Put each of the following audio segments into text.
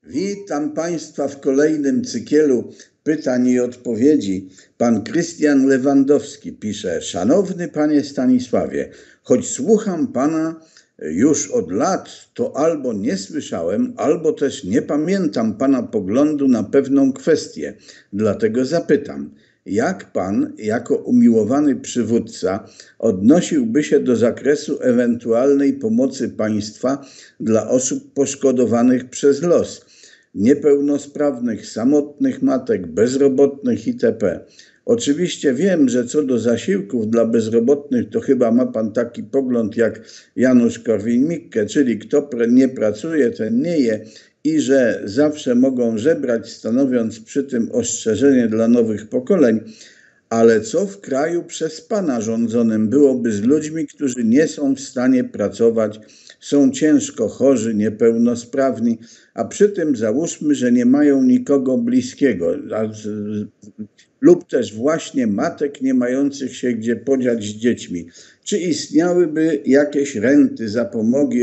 Witam Państwa w kolejnym cykielu pytań i odpowiedzi. Pan Krystian Lewandowski pisze: Szanowny Panie Stanisławie, choć słucham Pana już od lat, to albo nie słyszałem, albo też nie pamiętam Pana poglądu na pewną kwestię. Dlatego zapytam, jak Pan, jako umiłowany przywódca, odnosiłby się do zakresu ewentualnej pomocy państwa dla osób poszkodowanych przez los, niepełnosprawnych, samotnych matek, bezrobotnych itp. Oczywiście wiem, że co do zasiłków dla bezrobotnych, to chyba ma Pan taki pogląd jak Janusz Korwin-Mikke, czyli kto nie pracuje, ten nie je, i że zawsze mogą żebrać, stanowiąc przy tym ostrzeżenie dla nowych pokoleń. Ale co w kraju przez Pana rządzonym byłoby z ludźmi, którzy nie są w stanie pracować, są ciężko chorzy, niepełnosprawni, a przy tym załóżmy, że nie mają nikogo bliskiego, lub też właśnie matek nie mających się gdzie podziać z dziećmi. Czy istniałyby jakieś renty, zapomogi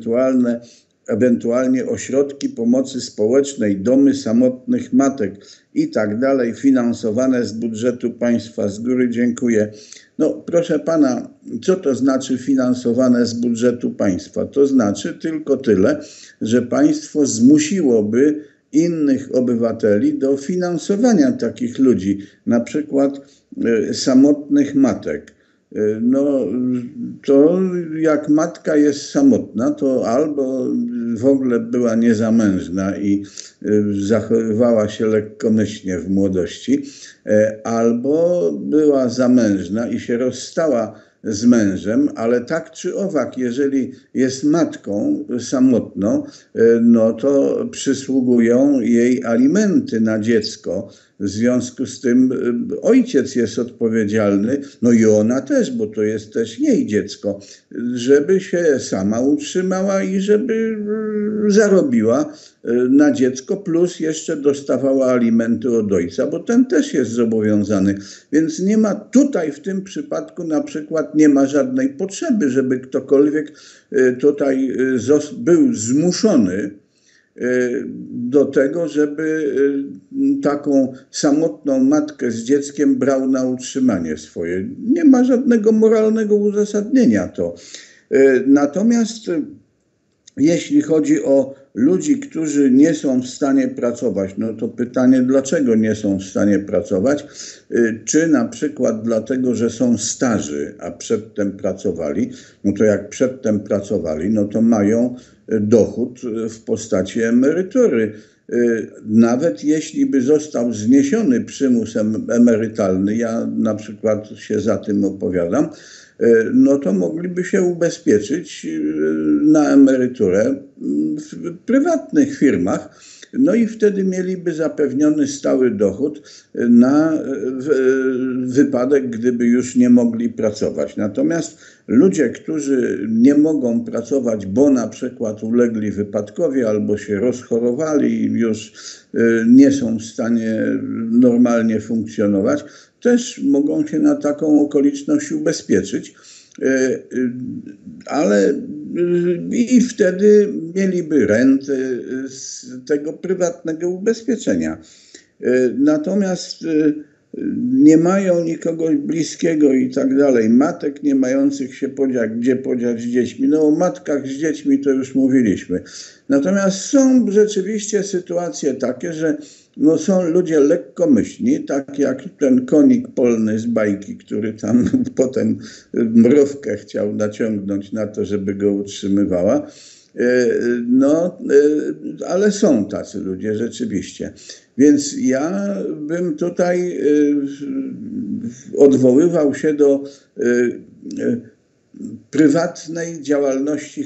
ewentualnie ośrodki pomocy społecznej, domy samotnych matek i tak dalej, finansowane z budżetu państwa? Z góry dziękuję. No proszę Pana, co to znaczy finansowane z budżetu państwa? To znaczy tylko tyle, że państwo zmusiłoby innych obywateli do finansowania takich ludzi, na przykład samotnych matek. No to jak matka jest samotna, to albo w ogóle była niezamężna i zachowywała się lekkomyślnie w młodości, albo była zamężna i się rozstała z mężem, ale tak czy owak, jeżeli jest matką samotną, no to przysługują jej alimenty na dziecko. W związku z tym ojciec jest odpowiedzialny, no i ona też, bo to jest też jej dziecko, żeby się sama utrzymała i żeby zarobiła na dziecko, plus jeszcze dostawała alimenty od ojca, bo ten też jest zobowiązany. Więc nie ma tutaj w tym przypadku na przykład nie ma żadnej potrzeby, żeby ktokolwiek tutaj był zmuszony do tego, żeby taką samotną matkę z dzieckiem brał na utrzymanie swoje. Nie ma żadnego moralnego uzasadnienia to. Natomiast jeśli chodzi o ludzi, którzy nie są w stanie pracować, no to pytanie, dlaczego nie są w stanie pracować? Czy na przykład dlatego, że są starzy, a przedtem pracowali? No to jak przedtem pracowali, no to mają dochód w postaci emerytury. Nawet jeśli by został zniesiony przymus emerytalny, ja na przykład się za tym opowiadam, no to mogliby się ubezpieczyć na emeryturę w prywatnych firmach, no i wtedy mieliby zapewniony stały dochód na wypadek, gdyby już nie mogli pracować. Natomiast ludzie, którzy nie mogą pracować, bo na przykład ulegli wypadkowi albo się rozchorowali i już nie są w stanie normalnie funkcjonować, też mogą się na taką okoliczność ubezpieczyć, ale i wtedy mieliby rentę z tego prywatnego ubezpieczenia. Natomiast nie mają nikogo bliskiego i tak dalej, matek nie mających się gdzie podziać z dziećmi. No o matkach z dziećmi to już mówiliśmy. Natomiast są rzeczywiście sytuacje takie, że no są ludzie lekkomyślni, tak jak ten konik polny z bajki, który tam potem mrówkę chciał naciągnąć na to, żeby go utrzymywała. No, ale są tacy ludzie rzeczywiście. Więc ja bym tutaj odwoływał się do prywatnej działalności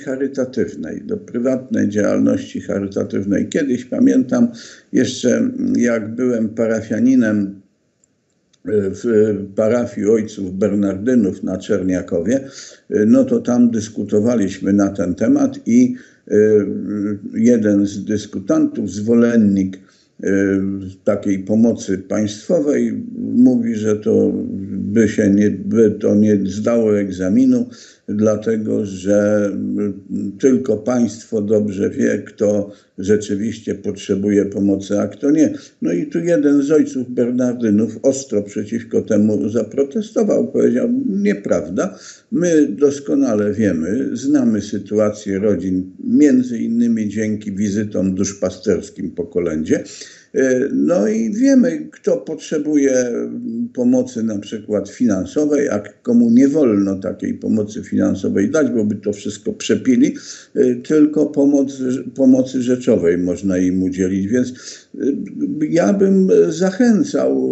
charytatywnej. Kiedyś pamiętam jeszcze, jak byłem parafianinem w parafii ojców Bernardynów na Czerniakowie, no to tam dyskutowaliśmy na ten temat i jeden z dyskutantów, zwolennik takiej pomocy państwowej, mówi, że to by to nie zdało egzaminu, dlatego że tylko państwo dobrze wie, kto rzeczywiście potrzebuje pomocy, a kto nie. No i tu jeden z ojców Bernardynów ostro przeciwko temu zaprotestował. Powiedział, nieprawda, my doskonale wiemy, znamy sytuację rodzin, między innymi dzięki wizytom duszpasterskim po kolędzie. No i wiemy, kto potrzebuje pomocy na przykład finansowej, a komu nie wolno takiej pomocy finansowej dać, bo by to wszystko przepili, tylko pomocy rzeczowej można im udzielić. Więc ja bym zachęcał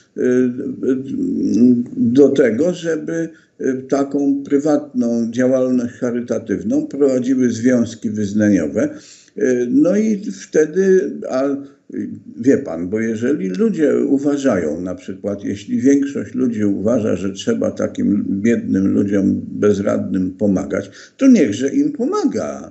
do tego, żeby taką prywatną działalność charytatywną prowadziły związki wyznaniowe. No i wtedy, wie pan, bo jeżeli ludzie uważają, na przykład jeśli większość ludzi uważa, że trzeba takim biednym ludziom bezradnym pomagać, to niechże im pomaga.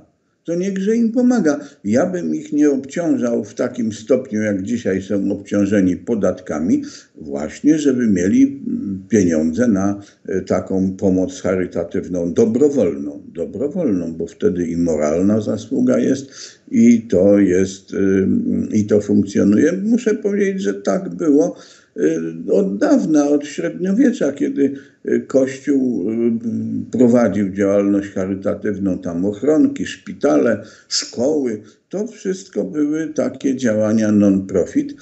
Ja bym ich nie obciążał w takim stopniu, jak dzisiaj są obciążeni podatkami, właśnie żeby mieli pieniądze na taką pomoc charytatywną dobrowolną, bo wtedy i moralna zasługa jest i to funkcjonuje. Muszę powiedzieć, że tak było od dawna, od średniowiecza, kiedy Kościół prowadził działalność charytatywną, tam ochronki, szpitale, szkoły, to wszystko były takie działania non-profit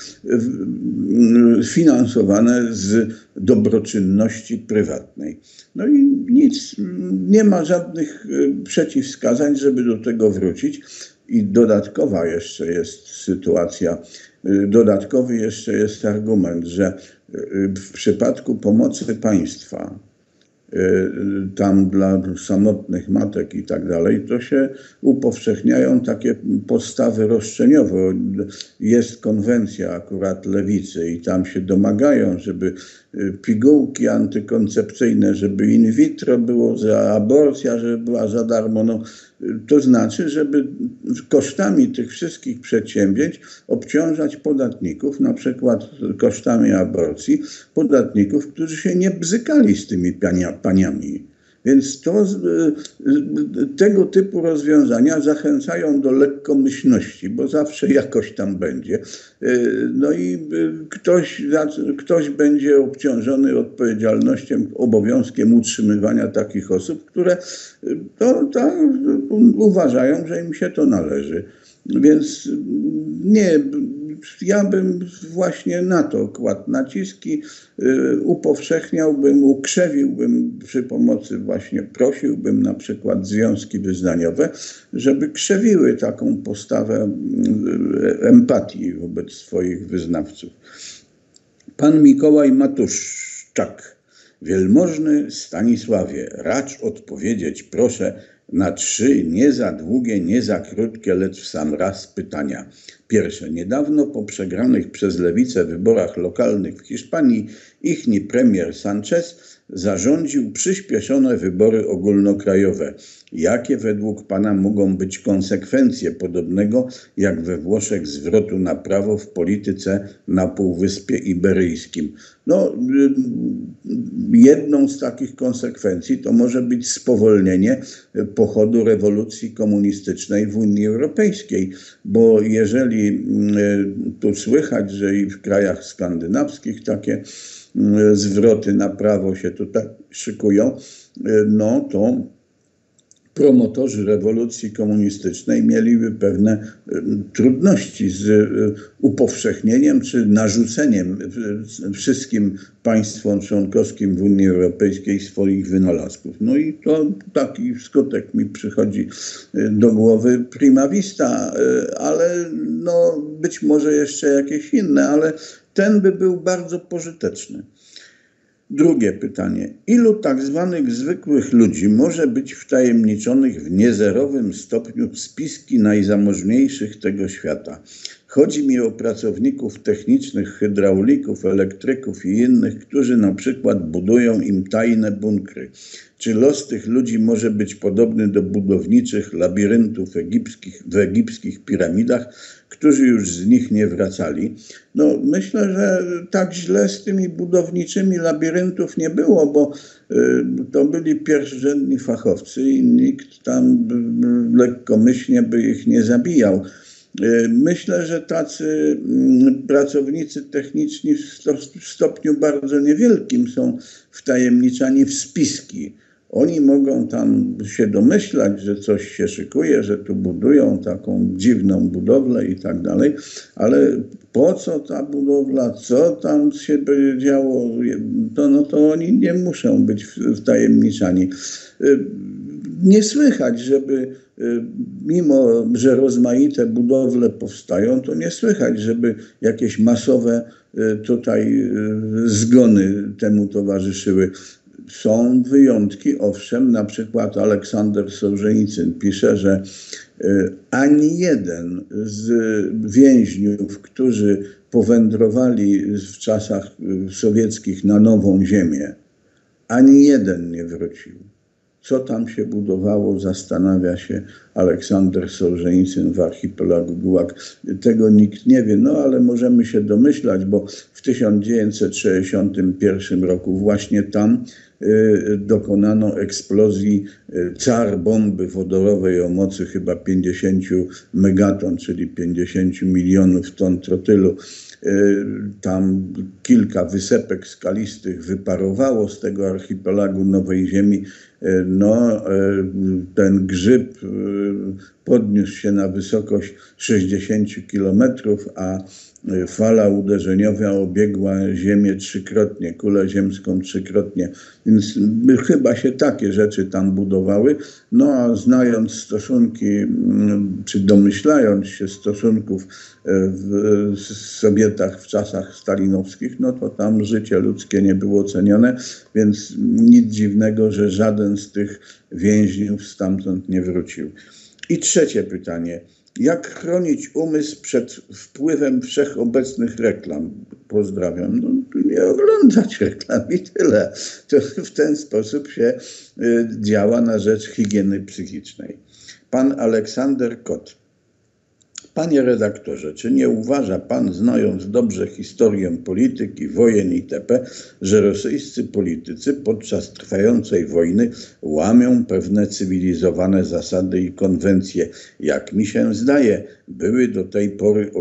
finansowane z dobroczynności prywatnej. No i nic, nie ma żadnych przeciwwskazań, żeby do tego wrócić. I dodatkowa jeszcze jest sytuacja, dodatkowy jeszcze jest argument, że w przypadku pomocy państwa, tam dla samotnych matek i tak dalej, to się upowszechniają takie postawy roszczeniowe. Jest konwencja akurat lewicy i tam się domagają, żeby pigułki antykoncepcyjne, żeby in vitro było, za aborcja, żeby była za darmo. No, to znaczy, żeby kosztami tych wszystkich przedsięwzięć obciążać podatników, na przykład kosztami aborcji, podatników, którzy się nie bzykali z tymi paniami. Więc tego typu rozwiązania zachęcają do lekkomyślności, bo zawsze jakoś tam będzie. No i ktoś będzie obciążony odpowiedzialnością, obowiązkiem utrzymywania takich osób, które uważają, że im się to należy. Więc nie, ja bym właśnie na to kładł naciski, upowszechniałbym, ukrzewiłbym przy pomocy właśnie, prosiłbym na przykład związki wyznaniowe, żeby krzewiły taką postawę empatii wobec swoich wyznawców. Pan Mikołaj Matuszczak. Wielmożny Stanisławie, racz odpowiedzieć proszę na 3 nie za długie, nie za krótkie, lecz w sam raz pytania. Pierwsze. Niedawno po przegranych przez lewicę wyborach lokalnych w Hiszpanii ichni premier Sanchez zarządził przyspieszone wybory ogólnokrajowe. Jakie według pana mogą być konsekwencje podobnego jak we Włoszech zwrotu na prawo w polityce na Półwyspie Iberyjskim? No, jedną z takich konsekwencji to może być spowolnienie pochodu rewolucji komunistycznej w Unii Europejskiej, bo jeżeli tu słychać, że i w krajach skandynawskich takie zwroty na prawo się tutaj szykują, no to promotorzy rewolucji komunistycznej mieliby pewne trudności z upowszechnieniem czy narzuceniem wszystkim państwom członkowskim w Unii Europejskiej swoich wynalazków. No i to taki skutek mi przychodzi do głowy prima vista, ale no być może jeszcze jakieś inne, ale ten by był bardzo pożyteczny. Drugie pytanie. Ilu tak zwanych zwykłych ludzi może być wtajemniczonych w niezerowym stopniu w spiski najzamożniejszych tego świata? Chodzi mi o pracowników technicznych, hydraulików, elektryków i innych, którzy na przykład budują im tajne bunkry. Czy los tych ludzi może być podobny do budowniczych labiryntów w egipskich piramidach, którzy już z nich nie wracali? No, myślę, że tak źle z tymi budowniczymi labiryntów nie było, bo to byli pierwszorzędni fachowcy i nikt tam lekkomyślnie by ich nie zabijał. Myślę, że tacy pracownicy techniczni w stopniu bardzo niewielkim są wtajemniczani w spiski. Oni mogą tam się domyślać, że coś się szykuje, że tu budują taką dziwną budowlę i tak dalej, ale po co ta budowla, co tam się będzie działo, to oni nie muszą być wtajemniczani. Nie słychać, żeby mimo, że rozmaite budowle powstają, to nie słychać, żeby jakieś masowe tutaj zgony temu towarzyszyły. Są wyjątki, owszem, na przykład Aleksander Sołżenicyn pisze, że ani jeden z więźniów, którzy powędrowali w czasach sowieckich na Nową Ziemię, ani jeden nie wrócił. Co tam się budowało, zastanawia się Aleksander Sołżenicyn w archipelagu Gułag. Tego nikt nie wie, no ale możemy się domyślać, bo w 1961 roku właśnie tam dokonano eksplozji car bomby wodorowej o mocy chyba 50 megaton, czyli 50 milionów ton trotylu. Tam kilka wysepek skalistych wyparowało z tego archipelagu Nowej Ziemi. No, ten grzyb podniósł się na wysokość 60 kilometrów, a fala uderzeniowa obiegła Ziemię trzykrotnie, kulę ziemską trzykrotnie. Więc chyba się takie rzeczy tam budowały. No a znając stosunki, czy domyślając się stosunków w Sowietach w czasach stalinowskich, no to tam życie ludzkie nie było cenione, więc nic dziwnego, że żaden z tych więźniów stamtąd nie wrócił. I trzecie pytanie. Jak chronić umysł przed wpływem wszechobecnych reklam? Pozdrawiam. No, nie oglądać reklam i tyle. To w ten sposób się działa na rzecz higieny psychicznej. Pan Aleksander Kot. Panie redaktorze, czy nie uważa pan, znając dobrze historię polityki, wojen itp., że rosyjscy politycy podczas trwającej wojny łamią pewne cywilizowane zasady i konwencje, jak mi się zdaje, były do tej pory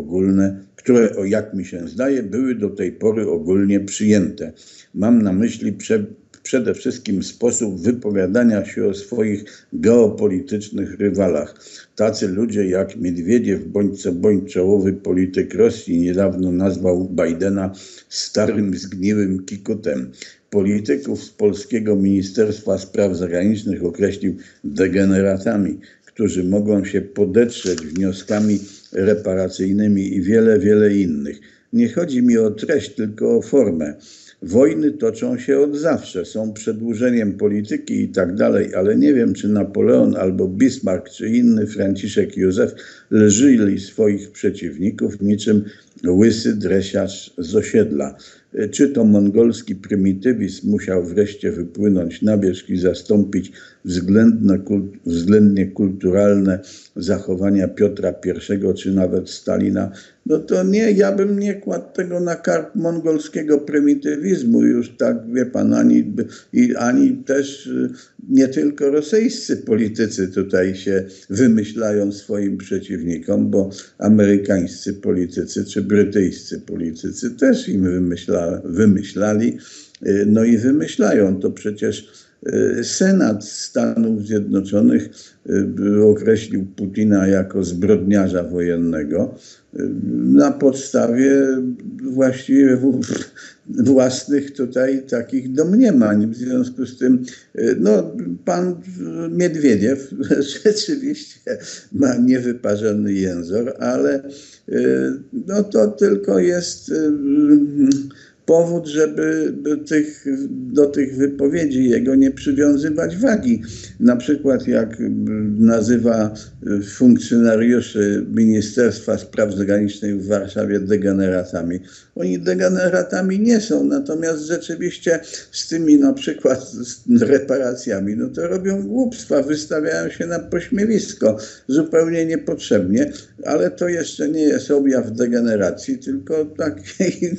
ogólnie przyjęte? Mam na myśli przede wszystkim sposób wypowiadania się o swoich geopolitycznych rywalach. Tacy ludzie jak Miedwiediew bądź co bądź czołowy polityk Rosji niedawno nazwał Bidena starym, zgniłym kikutem. Polityków z polskiego Ministerstwa Spraw Zagranicznych określił degeneratami, którzy mogą się podetrzeć wnioskami reparacyjnymi i wiele innych. Nie chodzi mi o treść, tylko o formę. Wojny toczą się od zawsze, są przedłużeniem polityki i tak dalej, ale nie wiem, czy Napoleon albo Bismarck, czy inny Franciszek Józef lżyli swoich przeciwników niczym łysy dresiarz z osiedla. Czy to mongolski prymitywizm musiał wreszcie wypłynąć na wierzch i zastąpić względnie kulturalne zachowania Piotra I czy nawet Stalina? No to nie, ja bym nie kładł tego na karp mongolskiego prymitywizmu już tak, wie pan, ani też nie tylko rosyjscy politycy tutaj się wymyślają swoim przeciwnikom, bo amerykańscy politycy czy brytyjscy politycy też im wymyślali, no i wymyślają. To przecież Senat Stanów Zjednoczonych określił Putina jako zbrodniarza wojennego na podstawie właściwie własnych tutaj takich domniemań. W związku z tym no, pan Miedwiediew rzeczywiście ma niewyparzony język, ale no, to tylko jest powód, żeby do tych wypowiedzi jego nie przywiązywać wagi. Na przykład jak nazywa funkcjonariuszy Ministerstwa Spraw Zagranicznych w Warszawie degeneratami. Oni degeneratami nie są, natomiast rzeczywiście z tymi na przykład reparacjami, no to robią głupstwa, wystawiają się na pośmiewisko zupełnie niepotrzebnie, ale to jeszcze nie jest objaw degeneracji, tylko takiej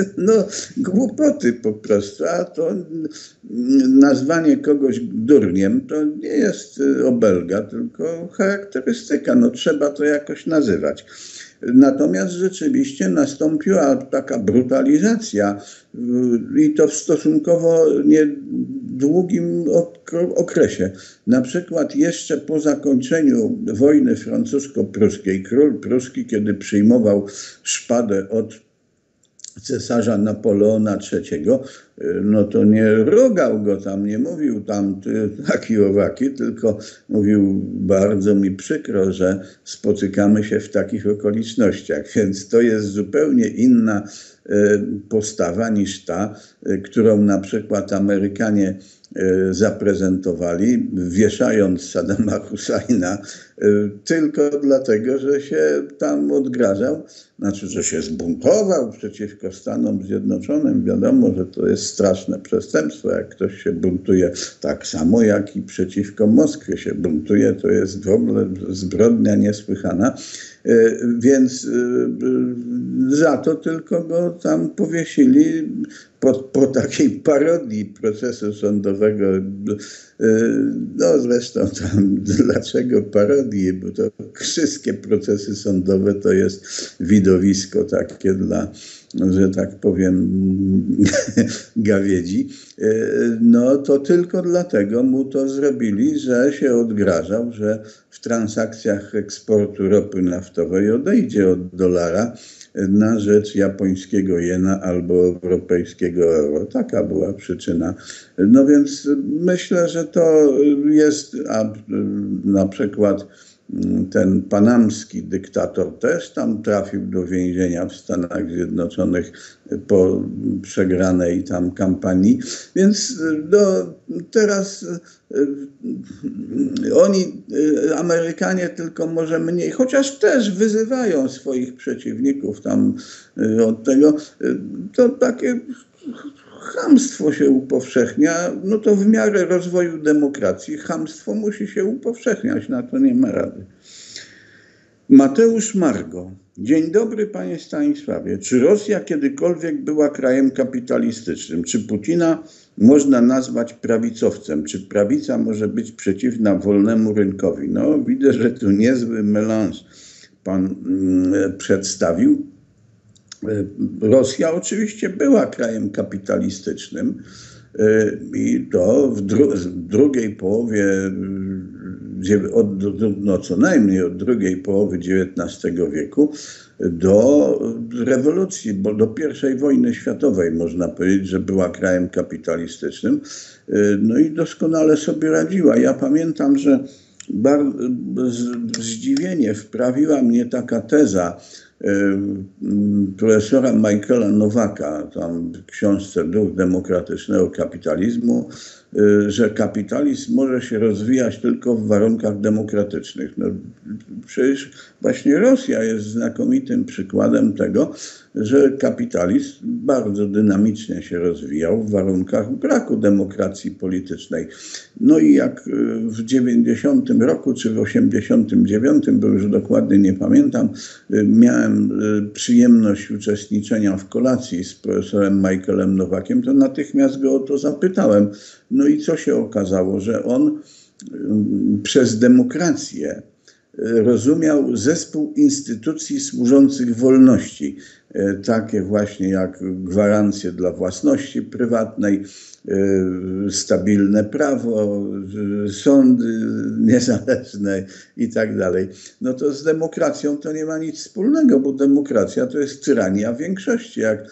głupoty po prostu, a to nazwanie kogoś durniem to nie jest obelga, tylko charakterystyka, no trzeba to jakoś nazywać. Natomiast rzeczywiście nastąpiła taka brutalizacja i to w stosunkowo niedługim okresie. Na przykład jeszcze po zakończeniu wojny francusko-pruskiej, król pruski, kiedy przyjmował szpadę od cesarza Napoleona III, no to nie rugał go tam, nie mówił tam taki owaki, tylko mówił: bardzo mi przykro, że spotykamy się w takich okolicznościach. Więc to jest zupełnie inna postawa niż ta, którą na przykład Amerykanie zaprezentowali, wieszając Saddama Husajna tylko dlatego, że się tam odgrażał, znaczy, że się zbuntował przeciwko Stanom Zjednoczonym. Wiadomo, że to jest straszne przestępstwo, jak ktoś się buntuje, tak samo jak i przeciwko Moskwie się buntuje, to jest w ogóle zbrodnia niesłychana. Więc za to tylko go tam powiesili po takiej parodii procesu sądowego. No zresztą tam dlaczego parodii, bo to wszystkie procesy sądowe to jest widowisko takie dla, że tak powiem, gawiedzi. No to tylko dlatego mu to zrobili, że się odgrażał, że w transakcjach eksportu ropy naftowej odejdzie od dolara na rzecz japońskiego jena albo europejskiego euro. Taka była przyczyna. No więc myślę, że to jest, a na przykład ten panamski dyktator też tam trafił do więzienia w Stanach Zjednoczonych po przegranej tam kampanii. Więc teraz oni, Amerykanie, tylko może mniej, chociaż też wyzywają swoich przeciwników tam od tego, to takie chamstwo się upowszechnia, no to w miarę rozwoju demokracji chamstwo musi się upowszechniać, na to nie ma rady. Mateusz Margo. Dzień dobry, panie Stanisławie. Czy Rosja kiedykolwiek była krajem kapitalistycznym? Czy Putina można nazwać prawicowcem? Czy prawica może być przeciwna wolnemu rynkowi? No, widzę, że tu niezły melanż pan przedstawił. Rosja oczywiście była krajem kapitalistycznym i to w drugiej połowie, co najmniej od drugiej połowy XIX wieku do rewolucji, bo do I wojny światowej można powiedzieć, że była krajem kapitalistycznym. No i doskonale sobie radziła. Ja pamiętam, że zdziwienie wprawiła mnie taka teza profesora Michaela Nowaka, tam w książce Duch demokratycznego kapitalizmu, że kapitalizm może się rozwijać tylko w warunkach demokratycznych. No, przecież właśnie Rosja jest znakomitym przykładem tego, że kapitalizm bardzo dynamicznie się rozwijał w warunkach braku demokracji politycznej. No i jak w 90 roku czy w 89, bo już dokładnie nie pamiętam, miałem przyjemność uczestniczenia w kolacji z profesorem Michaelem Nowakiem, to natychmiast go o to zapytałem. No i co się okazało, że on przez demokrację rozumiał zespół instytucji służących wolności, takie właśnie jak gwarancje dla własności prywatnej, stabilne prawo, sądy niezależne i tak dalej. No to z demokracją to nie ma nic wspólnego, bo demokracja to jest tyrania większości. Jak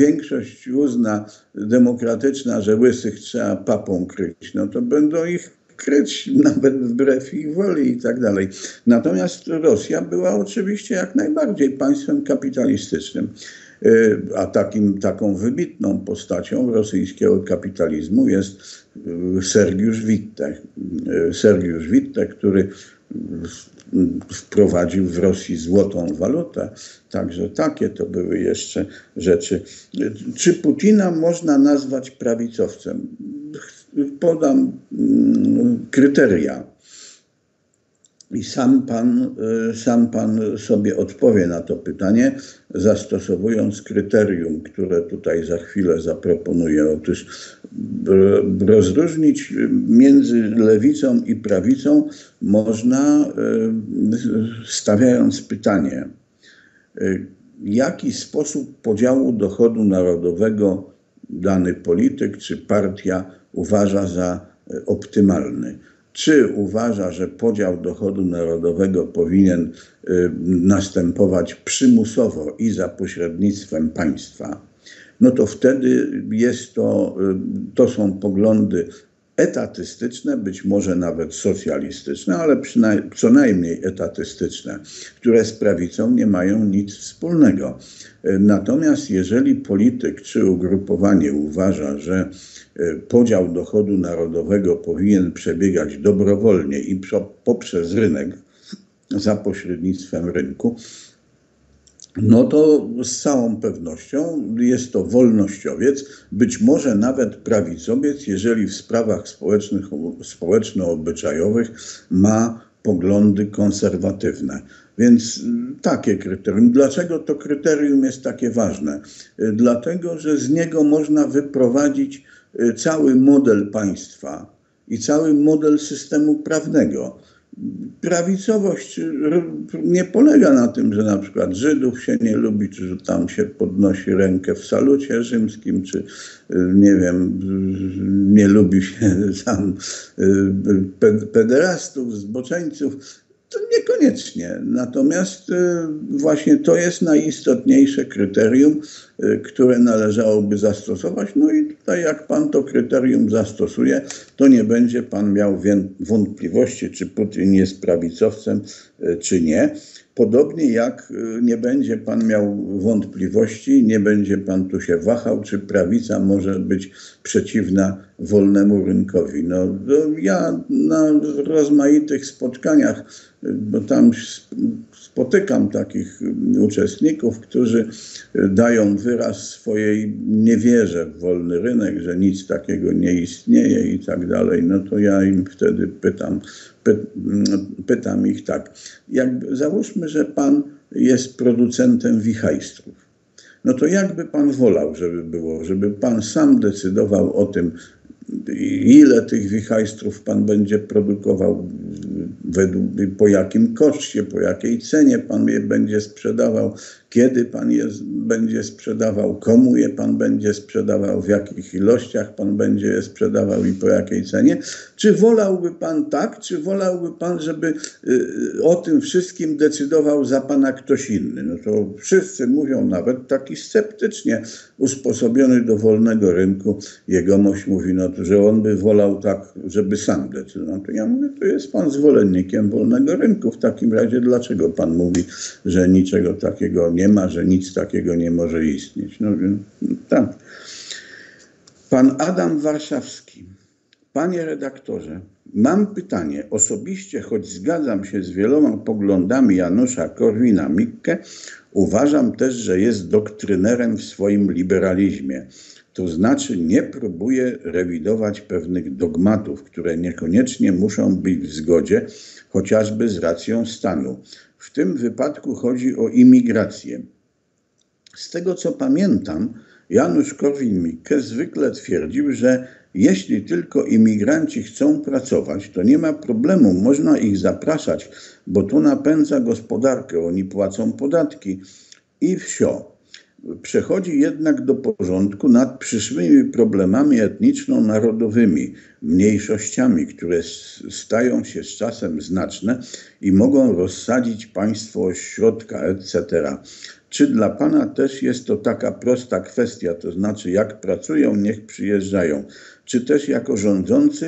większość uzna demokratyczna, że łysych trzeba papą kryć, no to będą ich kryć, nawet wbrew ich woli i tak dalej. Natomiast Rosja była oczywiście jak najbardziej państwem kapitalistycznym. A taką wybitną postacią rosyjskiego kapitalizmu jest Sergiusz Wittek. Sergiusz Wittek, który wprowadził w Rosji złotą walutę. Także takie to były jeszcze rzeczy. Czy Putina można nazwać prawicowcem? Podam kryteria. I sam pan sobie odpowie na to pytanie, zastosowując kryterium, które tutaj za chwilę zaproponuję. Otóż rozróżnić między lewicą i prawicą można, stawiając pytanie, jaki sposób podziału dochodu narodowego dany polityk czy partia uważa za optymalny. Czy uważa, że podział dochodu narodowego powinien następować przymusowo i za pośrednictwem państwa, no to wtedy to są poglądy etatystyczne, być może nawet socjalistyczne, ale co najmniej etatystyczne, które z prawicą nie mają nic wspólnego. Natomiast jeżeli polityk czy ugrupowanie uważa, że podział dochodu narodowego powinien przebiegać dobrowolnie i poprzez rynek, za pośrednictwem rynku, no to z całą pewnością jest to wolnościowiec, być może nawet prawicowiec, jeżeli w sprawach społeczno-obyczajowych ma poglądy konserwatywne. Więc takie kryterium. Dlaczego to kryterium jest takie ważne? Dlatego, że z niego można wyprowadzić cały model państwa i cały model systemu prawnego. Prawicowość nie polega na tym, że na przykład Żydów się nie lubi, czy że tam się podnosi rękę w salucie rzymskim, czy nie wiem, nie lubi się tam pederastów, zboczeńców. To niekoniecznie. Natomiast właśnie to jest najistotniejsze kryterium, które należałoby zastosować. No i tutaj jak pan to kryterium zastosuje, to nie będzie pan miał wątpliwości, czy Putin jest prawicowcem, czy nie. Podobnie jak nie będzie pan miał wątpliwości, nie będzie pan tu się wahał, czy prawica może być przeciwna wolnemu rynkowi. No, ja na rozmaitych spotkaniach, bo tam spotykam takich uczestników, którzy dają wyraz swojej niewierze w wolny rynek, że nic takiego nie istnieje i tak dalej, no to ja im wtedy pytam ich tak. Załóżmy, że pan jest producentem wichajstrów. No to jakby pan wolał, żeby było, żeby pan sam decydował o tym, ile tych wichajstrów pan będzie produkował, po jakim koszcie, po jakiej cenie pan je będzie sprzedawał, kiedy pan je będzie sprzedawał, komu je pan będzie sprzedawał, w jakich ilościach pan będzie je sprzedawał i po jakiej cenie. Czy wolałby pan tak, czy wolałby pan, żeby o tym wszystkim decydował za pana ktoś inny? No to wszyscy mówią, nawet taki sceptycznie usposobiony do wolnego rynku jegomość mówi, no to, że on by wolał tak, żeby sam decydował. No to ja mówię, to jest pan zwolennikiem wolnego rynku. W takim razie dlaczego pan mówi, że niczego takiego nie ma, że nic takiego nie może istnieć? No więc tak. Pan Adam Warszawski. Panie redaktorze, mam pytanie. Osobiście, choć zgadzam się z wieloma poglądami Janusza Korwina-Mikke, uważam też, że jest doktrynerem w swoim liberalizmie. To znaczy nie próbuje rewidować pewnych dogmatów, które niekoniecznie muszą być w zgodzie, chociażby z racją stanu. W tym wypadku chodzi o imigrację. Z tego co pamiętam, Janusz Korwin-Mikke zwykle twierdził, że jeśli tylko imigranci chcą pracować, to nie ma problemu, można ich zapraszać, bo to napędza gospodarkę, oni płacą podatki i wsio. Przechodzi jednak do porządku nad przyszłymi problemami etniczno-narodowymi, mniejszościami, które stają się z czasem znaczne i mogą rozsadzić państwo ośrodka, etc. Czy dla pana też jest to taka prosta kwestia, to znaczy jak pracują, niech przyjeżdżają? Czy też jako rządzący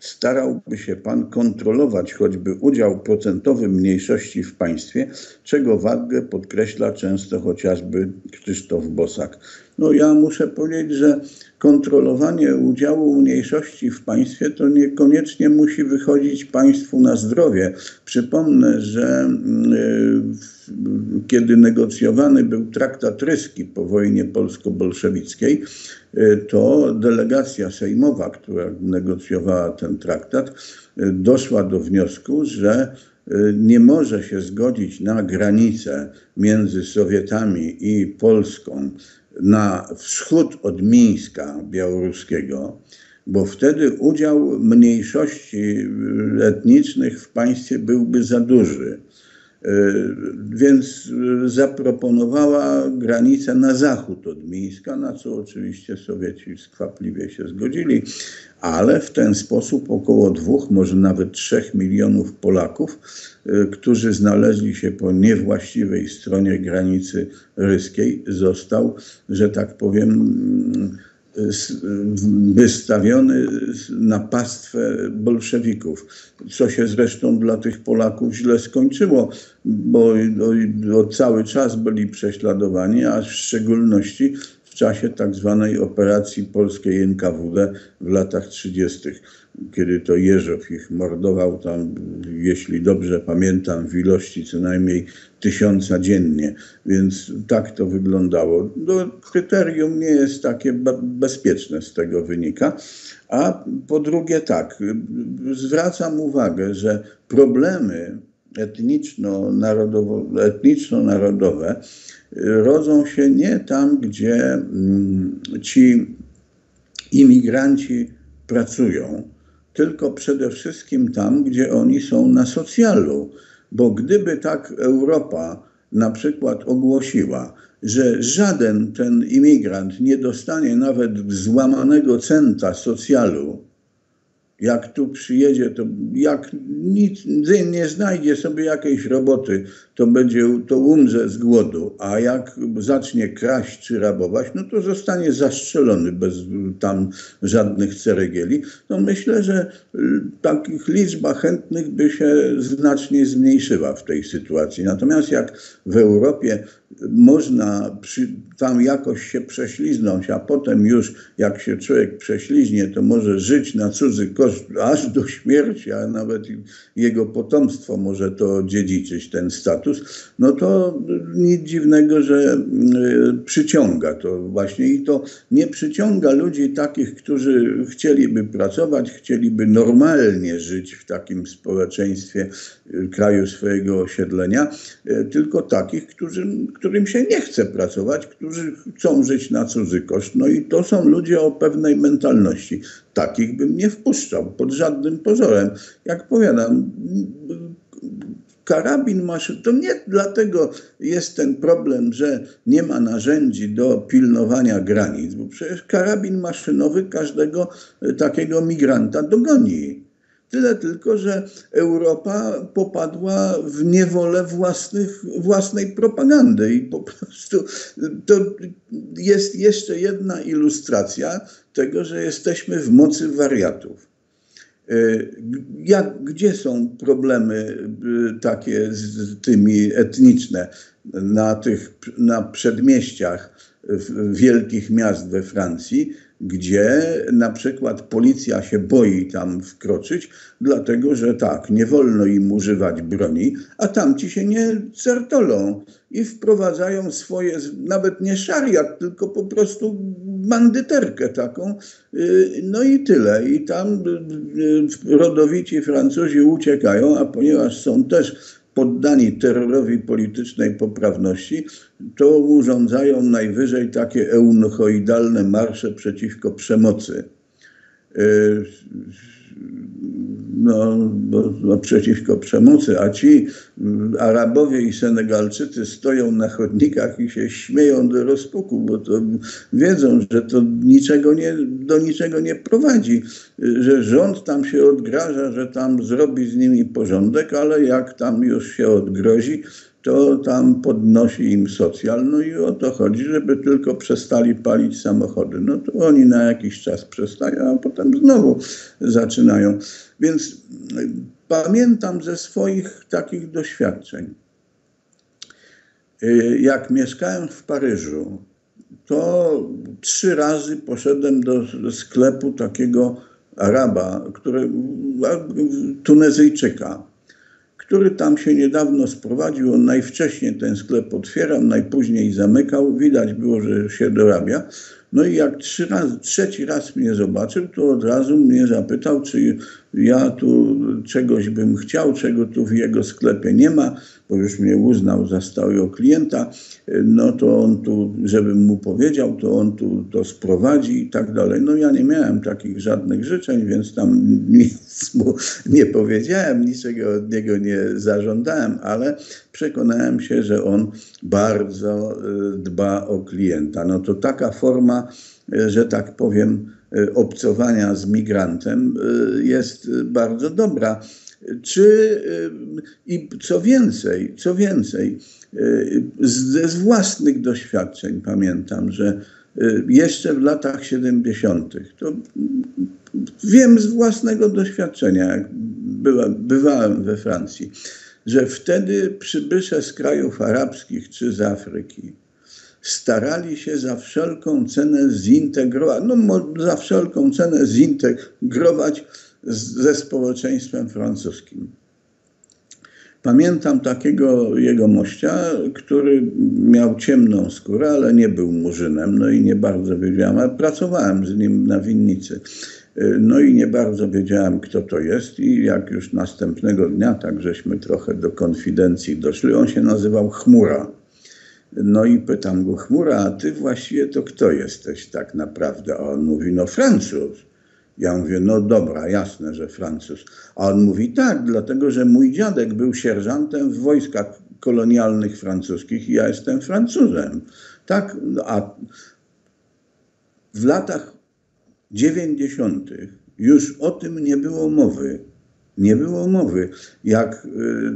starałby się pan kontrolować choćby udział procentowy mniejszości w państwie, czego wagę podkreśla często chociażby Krzysztof Bosak. No ja muszę powiedzieć, że kontrolowanie udziału mniejszości w państwie to niekoniecznie musi wychodzić państwu na zdrowie. Przypomnę, że kiedy negocjowany był traktat ryski po wojnie polsko-bolszewickiej, to delegacja sejmowa, która negocjowała ten traktat, doszła do wniosku, że nie może się zgodzić na granicę między Sowietami i Polską na wschód od Mińska białoruskiego, bo wtedy udział mniejszości etnicznych w państwie byłby za duży. Więc zaproponowała granicę na zachód od Mińska, na co oczywiście Sowieci skwapliwie się zgodzili, ale w ten sposób około 2, może nawet 3 milionów Polaków, którzy znaleźli się po niewłaściwej stronie granicy ryskiej, został, że tak powiem, wystawiony na pastwę bolszewików, co się zresztą dla tych Polaków źle skończyło, bo cały czas byli prześladowani, a w szczególności w czasie tak zwanej operacji polskiej NKWD w latach 30., kiedy to Jeżow ich mordował tam, jeśli dobrze pamiętam, w ilości co najmniej 1000 dziennie. Więc tak to wyglądało. No, kryterium nie jest takie bezpieczne, z tego wynika. A po drugie tak, zwracam uwagę, że problemy etniczno-narodowe rodzą się nie tam, gdzie ci imigranci pracują, tylko przede wszystkim tam, gdzie oni są na socjalu. Bo gdyby tak Europa na przykład ogłosiła, że żaden ten imigrant nie dostanie nawet złamanego centa socjalu, jak tu przyjedzie, to jak nic nie znajdzie sobie jakiejś roboty, to umrze z głodu, a jak zacznie kraść czy rabować, no to zostanie zastrzelony bez tam żadnych ceregieli. No myślę, że takich liczba chętnych by się znacznie zmniejszyła w tej sytuacji. Natomiast jak w Europie można tam jakoś się prześliznąć, a potem już jak się człowiek prześliźnie, to może żyć na cudzy koszt aż do śmierci, a nawet jego potomstwo może to dziedziczyć, ten status, no to nic dziwnego, że przyciąga to właśnie i to nie przyciąga ludzi takich, którzy chcieliby pracować, chcieliby normalnie żyć w takim społeczeństwie kraju swojego osiedlenia, tylko takich, którym się nie chce pracować, którzy chcą żyć na cudzy koszt. No i to są ludzie o pewnej mentalności. Takich bym nie wpuszczał pod żadnym pozorem. Jak powiadam, karabin maszynowy, to nie dlatego jest ten problem, że nie ma narzędzi do pilnowania granic, bo przecież karabin maszynowy każdego takiego migranta dogoni. Tyle tylko, że Europa popadła w niewolę własnej propagandy i po prostu to jest jeszcze jedna ilustracja tego, że jesteśmy w mocy wariatów. Gdzie są problemy takie z tymi etniczne na przedmieściach wielkich miast we Francji, gdzie na przykład policja się boi tam wkroczyć, dlatego że tak, nie wolno im używać broni, a tamci się nie certolą i wprowadzają swoje, nawet nie szariat, tylko po prostu bandyterkę taką, no i tyle. I tam rodowici Francuzi uciekają, a ponieważ są też poddani terrorowi politycznej poprawności, to urządzają najwyżej takie eunuchoidalne marsze przeciwko przemocy. Przeciwko przemocy, a ci Arabowie i Senegalczycy stoją na chodnikach i się śmieją do rozpuku, bo to wiedzą, że to do niczego nie prowadzi, że rząd tam się odgraża, że tam zrobi z nimi porządek, ale jak tam już się odgrozi, to tam podnosi im socjal. No i o to chodzi, żeby tylko przestali palić samochody. No to oni na jakiś czas przestają, a potem znowu zaczynają. Więc pamiętam ze swoich takich doświadczeń, jak mieszkałem w Paryżu, to 3 razy poszedłem do sklepu takiego Araba, Tunezyjczyka, który tam się niedawno sprowadził. On najwcześniej ten sklep otwierał, najpóźniej zamykał. Widać było, że się dorabia. No i jak 3. raz mnie zobaczył, to od razu mnie zapytał, czy ja tu czegoś bym chciał, czego tu w jego sklepie nie ma, bo już mnie uznał za stałego klienta. No to on tu, żebym mu powiedział, to on tu to sprowadzi i tak dalej. No ja nie miałem takich żadnych życzeń, więc tam nic mu nie powiedziałem, niczego od niego nie zażądałem, ale przekonałem się, że on bardzo dba o klienta. No to taka forma, że tak powiem, obcowania z migrantem jest bardzo dobra. I co więcej, ze własnych doświadczeń pamiętam, że jeszcze w latach 70. to wiem z własnego doświadczenia, jak bywałem we Francji, że wtedy przybysze z krajów arabskich czy z Afryki starali się za wszelką cenę zintegrować ze społeczeństwem francuskim. Pamiętam takiego jegomościa, który miał ciemną skórę, ale nie był murzynem, no i nie bardzo wiedziałem, ale pracowałem z nim na winnicy. No i nie bardzo wiedziałem, kto to jest i jak już następnego dnia, tak żeśmy trochę do konfidencji doszli, on się nazywał Chmura. No i pytam go, Chmura, a ty właściwie to kto jesteś tak naprawdę? A on mówi, no Francuz. Ja mówię, no dobra, jasne, że Francuz. A on mówi, tak, dlatego że mój dziadek był sierżantem w wojskach kolonialnych francuskich i ja jestem Francuzem. Tak, a w latach 90. już o tym nie było mowy. Nie było mowy, jak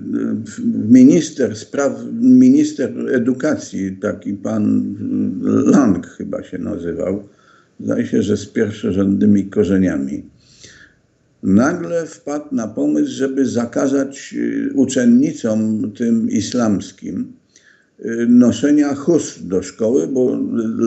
minister edukacji, taki pan Lang chyba się nazywał, zdaje się, że z pierwszorzędnymi korzeniami, nagle wpadł na pomysł, żeby zakazać uczennicom tym islamskim noszenia chust do szkoły, bo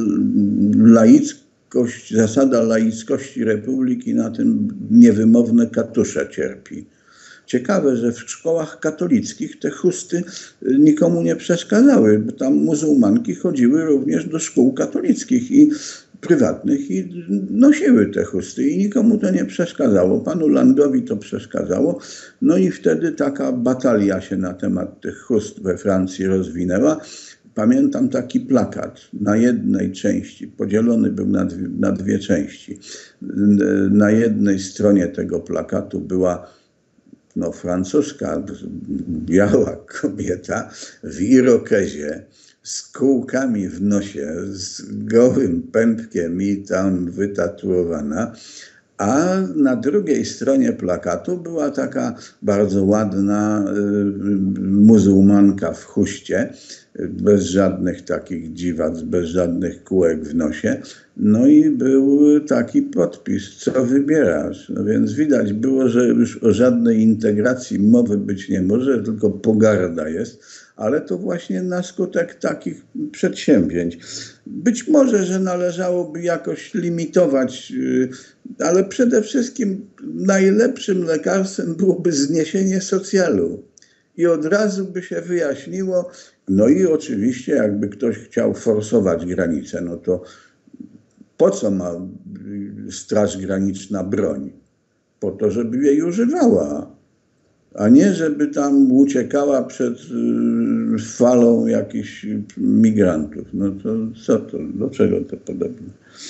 zasada laickości republiki na tym niewymowne katusze cierpi. Ciekawe, że w szkołach katolickich te chusty nikomu nie przeszkadzały, bo tam muzułmanki chodziły również do szkół katolickich i prywatnych i nosiły te chusty i nikomu to nie przeszkadzało. Panu Landowi to przeszkadzało. No i wtedy taka batalia się na temat tych chust we Francji rozwinęła. Pamiętam taki plakat na jednej części, podzielony był na 2 części. Na jednej stronie tego plakatu była francuska, biała kobieta w irokezie, z kółkami w nosie, z gołym pępkiem i tam wytatuowana. A na drugiej stronie plakatu była taka bardzo ładna muzułmanka w chuście, bez żadnych takich dziwac, bez żadnych kółek w nosie. No i był taki podpis, co wybierasz? No więc widać było, że już o żadnej integracji mowy być nie może, tylko pogarda jest, ale to właśnie na skutek takich przedsięwzięć. Być może, że należałoby jakoś limitować, ale przede wszystkim najlepszym lekarstwem byłoby zniesienie socjalu. I od razu by się wyjaśniło, no i oczywiście jakby ktoś chciał forsować granicę, no to po co ma Straż Graniczna broń? Po to, żeby jej używała, a nie żeby tam uciekała przed falą jakichś migrantów. No to co to, do czego to podobne?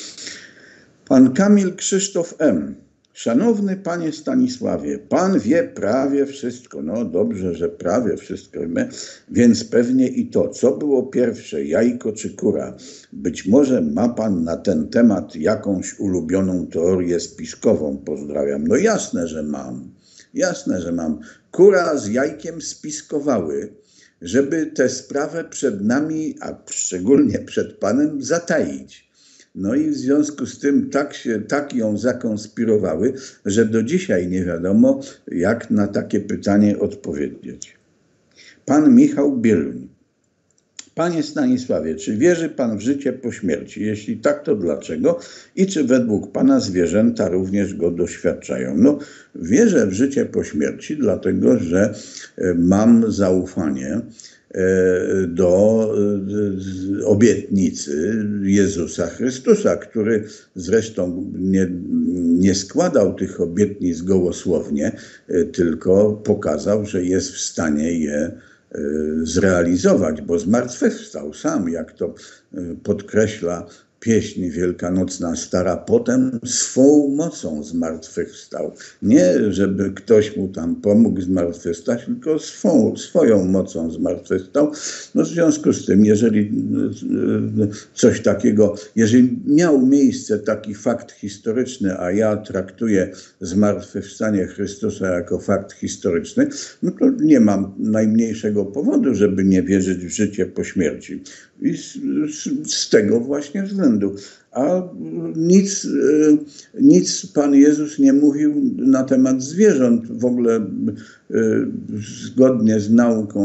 Pan Kamil Krzysztof M. Szanowny panie Stanisławie, pan wie prawie wszystko. No dobrze, że prawie wszystko wiemy, więc pewnie i to, co było pierwsze, jajko czy kura. Być może ma pan na ten temat jakąś ulubioną teorię spiskową. Pozdrawiam. No jasne, że mam. Jasne, że mam. Kura z jajkiem spiskowały. żeby tę sprawę przed nami, a szczególnie przed Panem, zataić. No i w związku z tym tak ją zakonspirowały, że do dzisiaj nie wiadomo, jak na takie pytanie odpowiedzieć. Pan Michał Bieluń. Panie Stanisławie, czy wierzy Pan w życie po śmierci? Jeśli tak, to dlaczego? I czy według Pana zwierzęta również go doświadczają? No, wierzę w życie po śmierci, dlatego że mam zaufanie do obietnicy Jezusa Chrystusa, który zresztą nie składał tych obietnic gołosłownie, tylko pokazał, że jest w stanie je zrealizować, bo zmartwychwstał sam, jak to podkreśla pieśń wielkanocna stara, potem swą mocą zmartwychwstał. Nie, żeby ktoś mu tam pomógł zmartwychwstać, tylko swoją mocą zmartwychwstał. No w związku z tym, jeżeli coś takiego, jeżeli miał miejsce taki fakt historyczny, a ja traktuję zmartwychwstanie Chrystusa jako fakt historyczny, no to nie mam najmniejszego powodu, żeby nie wierzyć w życie po śmierci. I z tego właśnie względu. A nic Pan Jezus nie mówił na temat zwierząt. W ogóle zgodnie z nauką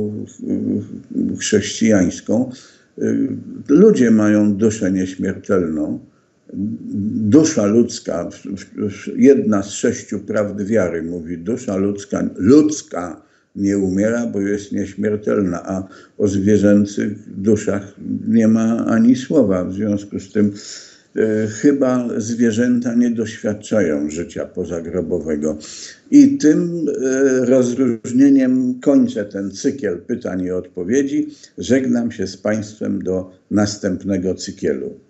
chrześcijańską ludzie mają duszę nieśmiertelną. Dusza ludzka, jedna z 6 prawd wiary mówi, dusza ludzka nie umiera, bo jest nieśmiertelna, a o zwierzęcych duszach nie ma ani słowa. W związku z tym chyba zwierzęta nie doświadczają życia pozagrobowego. I tym rozróżnieniem kończę ten cykl pytań i odpowiedzi. Żegnam się z Państwem do następnego cyklu.